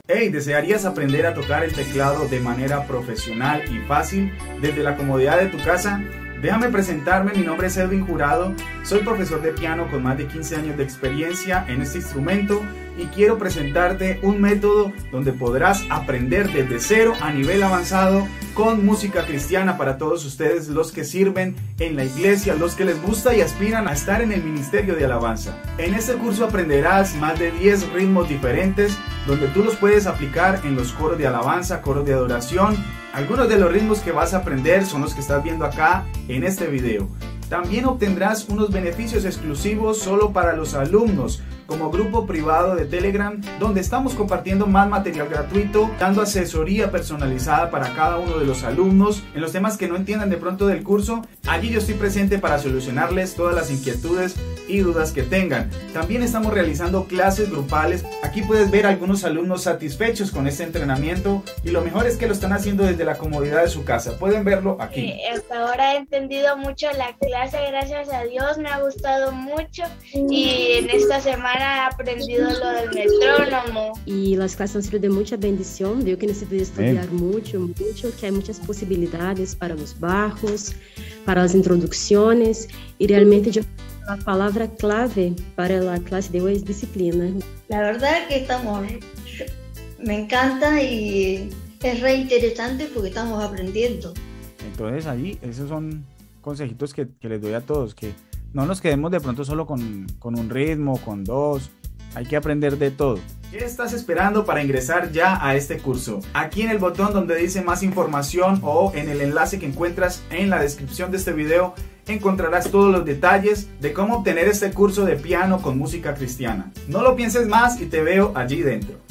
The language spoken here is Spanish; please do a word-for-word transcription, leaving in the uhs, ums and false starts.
Hey, ¿desearías aprender a tocar el teclado de manera profesional y fácil desde la comodidad de tu casa? Déjame presentarme, mi nombre es Edwin Jurado, soy profesor de piano con más de quince años de experiencia en este instrumento y quiero presentarte un método donde podrás aprender desde cero a nivel avanzado con música cristiana para todos ustedes, los que sirven en la iglesia, los que les gusta y aspiran a estar en el ministerio de alabanza. En este curso aprenderás más de diez ritmos diferentes donde tú los puedes aplicar en los coros de alabanza, coros de adoración. Algunos de los ritmos que vas a aprender son los que estás viendo acá en este video. También obtendrás unos beneficios exclusivos solo para los alumnos, como grupo privado de Telegram, donde estamos compartiendo más material gratuito, dando asesoría personalizada para cada uno de los alumnos en los temas que no entiendan de pronto del curso. Allí yo estoy presente para solucionarles todas las inquietudes y dudas que tengan. También estamos realizando clases grupales. Aquí puedes ver a algunos alumnos satisfechos con este entrenamiento y lo mejor es que lo están haciendo desde la comodidad de su casa. Pueden verlo aquí. Eh, hasta ahora he entendido mucho la clase, gracias a Dios, me ha gustado mucho y en esta semana he aprendido lo del metrónomo. Y las clases han sido de mucha bendición. Veo que necesito estudiar Bien. mucho, mucho, que hay muchas posibilidades para los bajos, para las introducciones y realmente yo la palabra clave para la clase de hoy es disciplina. La verdad que estamos, me encanta y es re interesante porque estamos aprendiendo. Entonces ahí, esos son consejitos que, que les doy a todos, que no nos quedemos de pronto solo con, con un ritmo, con dos, hay que aprender de todo. ¿Qué estás esperando para ingresar ya a este curso? Aquí en el botón donde dice más información o en el enlace que encuentras en la descripción de este video encontrarás todos los detalles de cómo obtener este curso de piano con música cristiana. No lo pienses más y te veo allí dentro.